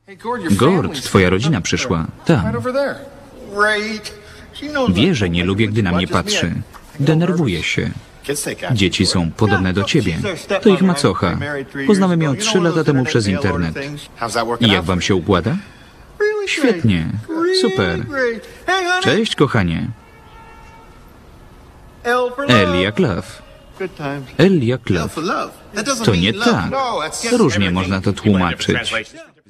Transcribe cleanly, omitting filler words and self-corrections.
Gord, twoja rodzina przyszła. Tam. Wie, że nie lubię, gdy na mnie patrzy. Denerwuje się. Dzieci są podobne do ciebie. To ich macocha. Poznałem ją 3 lata temu przez internet. I jak wam się układa? Świetnie. Super. Cześć, kochanie. L jak love. L jak love. To nie tak. Różnie można to tłumaczyć.